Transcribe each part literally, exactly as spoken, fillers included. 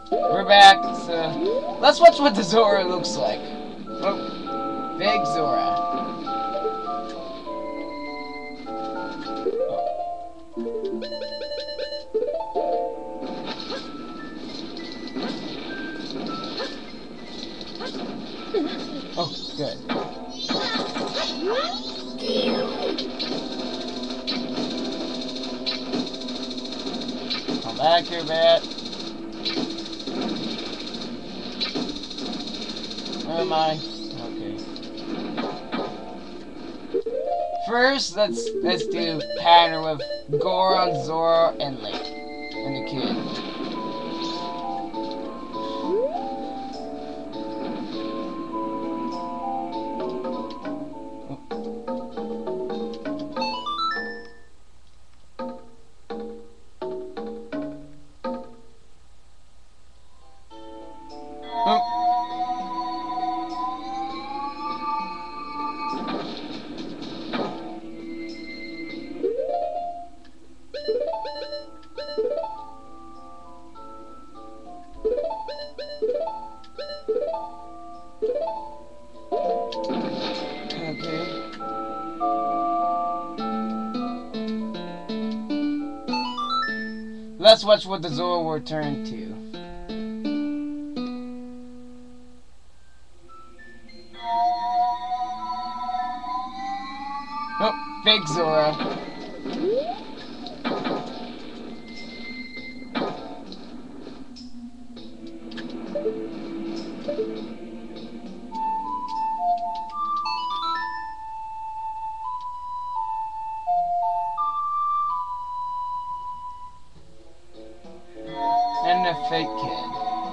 We're back, so let's watch what the Zora looks like. Oh, big Zora. Oh, good. Come back here, Bat. Where am I? Okay. First, let's let's do pattern with Goron, Zora, and Link, and the kid. Let's watch what the Zora will turn to. Oh, big Zora. And a fake kid.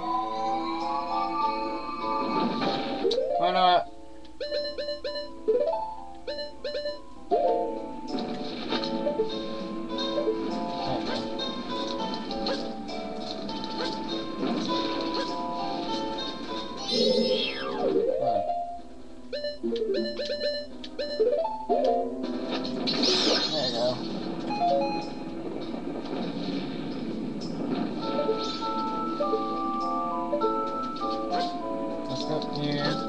Oh no. There you go. Let's go here.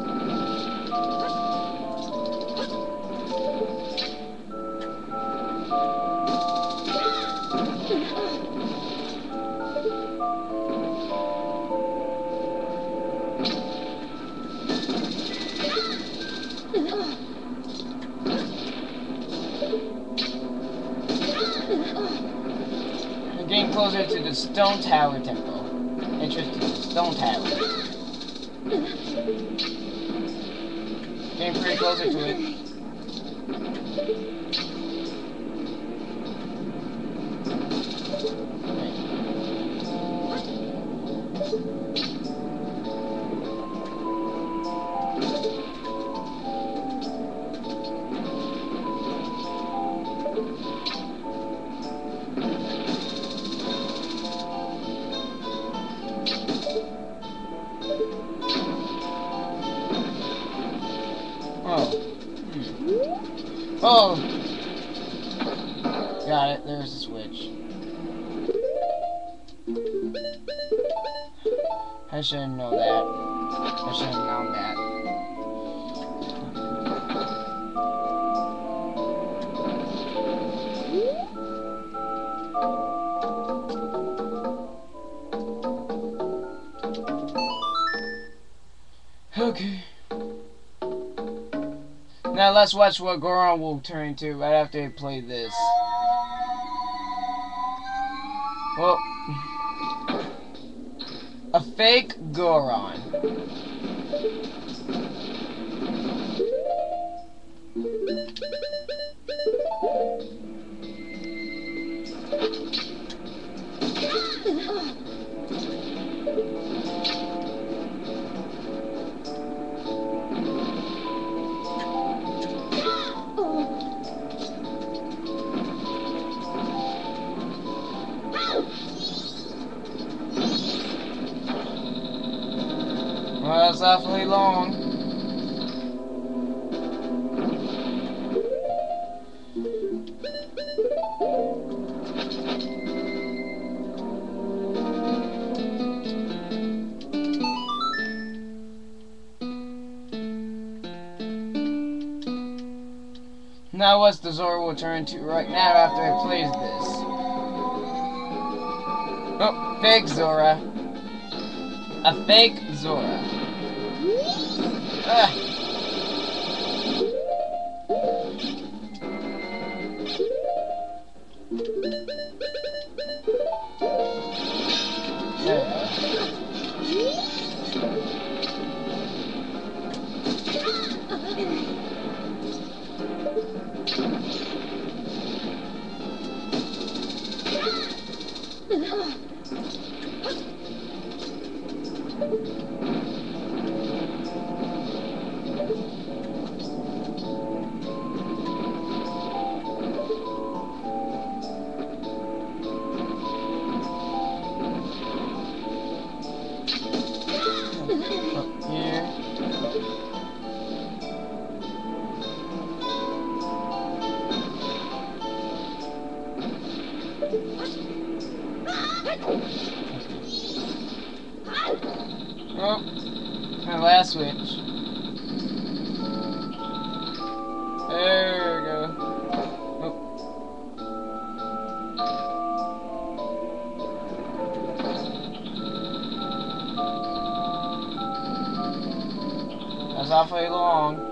We're getting closer to the Stone Tower Temple. Entrance to the Stone Tower. Getting pretty closer to it. Oh. Hmm. Oh! Got it, there's a switch. I shouldn't know that. I should have known that. Okay. Now let's watch what Goron will turn into right after I play this. Well, a fake Goron. Well, that's awfully long. Now what's the Zora will turn to right now after I plays this? Oh, fake Zora. A fake Zora. Ah. There we go. Oh, my last switch. There we go. Oh. That's awfully long.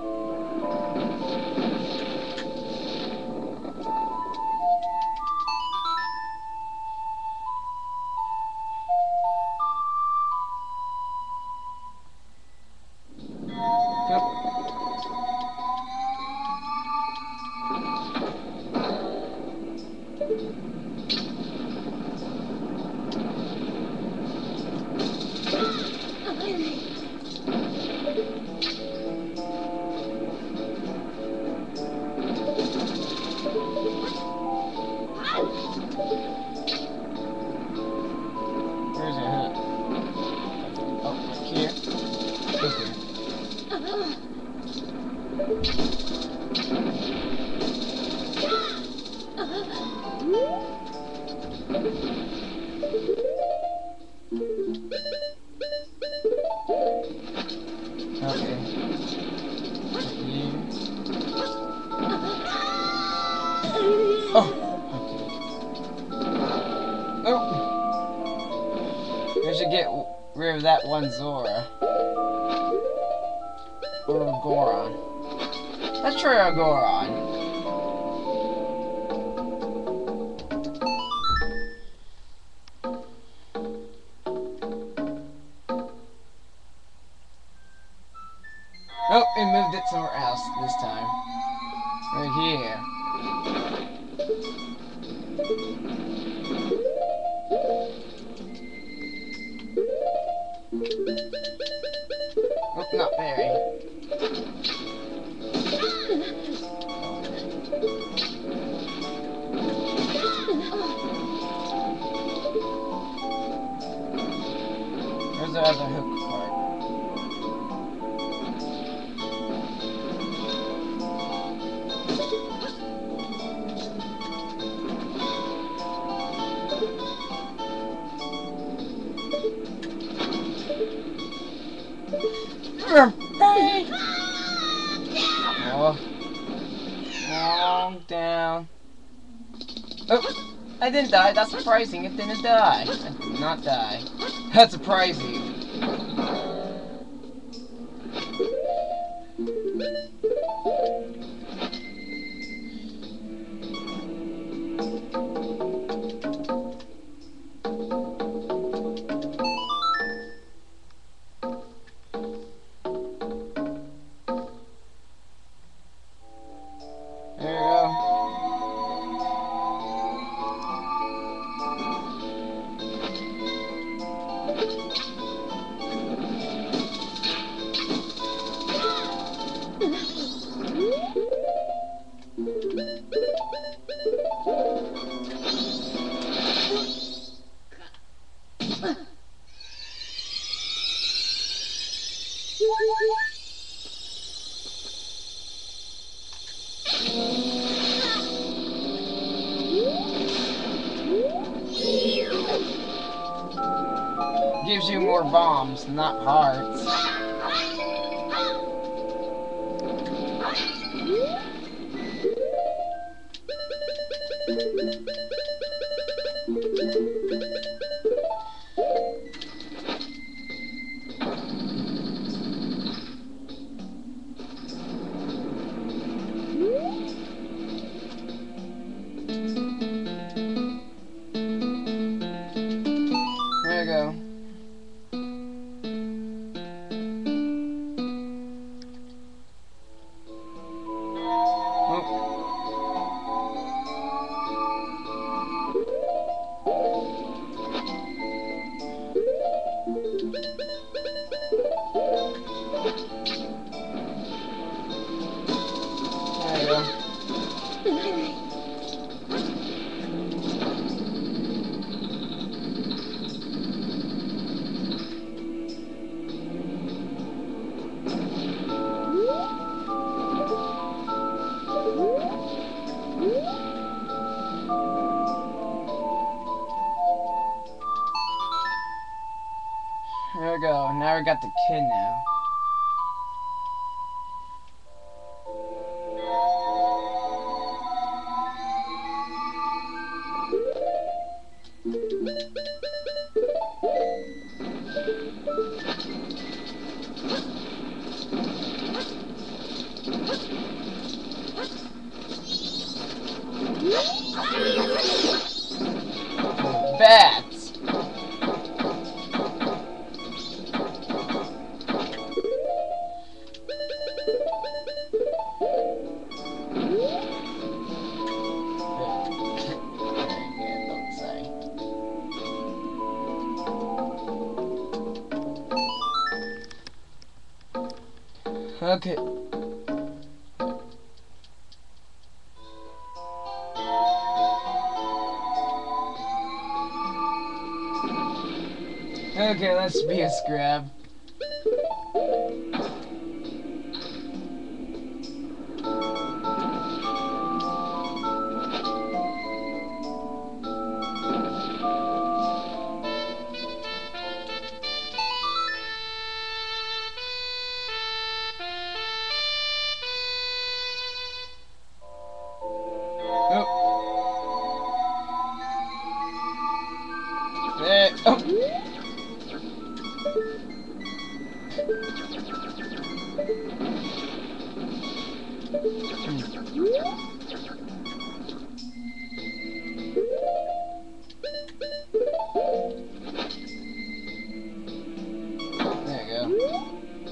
Where's your hook? Oh, right here. Okay. Okay. You. Oh. Oh! We should get rid of that one Zora. Or Goron. Let's try our Goron. Oh, we moved it somewhere else this time. Right here. Oh, not very. Where's the other hook part? Oh. Long down. Oh, I didn't die. That's surprising. It didn't die. I did not die. That's surprising. Gives you more bombs, not hearts. There you go. There we go. Now we got the kid now. Bats! Okay. Okay, let's be a scrub. Oh. There. Oh. There you go.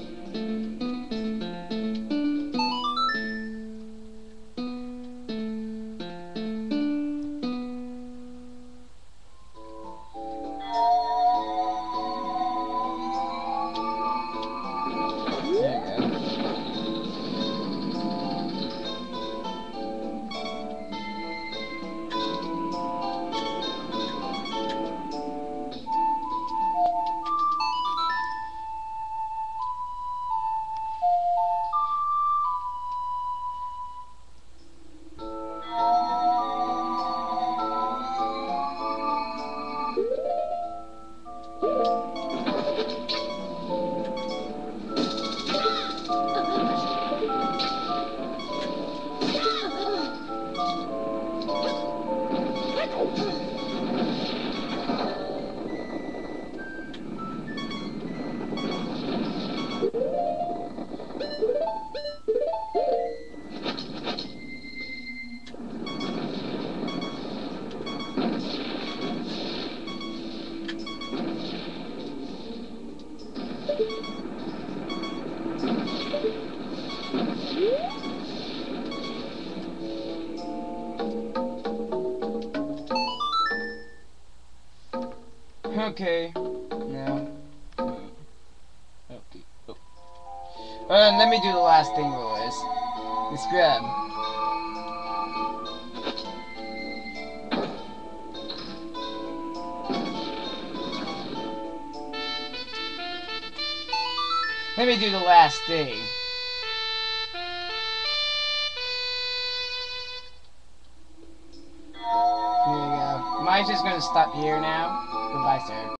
Okay. Now. Okay. Oh. Uh, let me do the last thing, boys. Let's grab. Let me do the last thing. Here you go. Mine's just gonna stop here now. Goodbye, sir.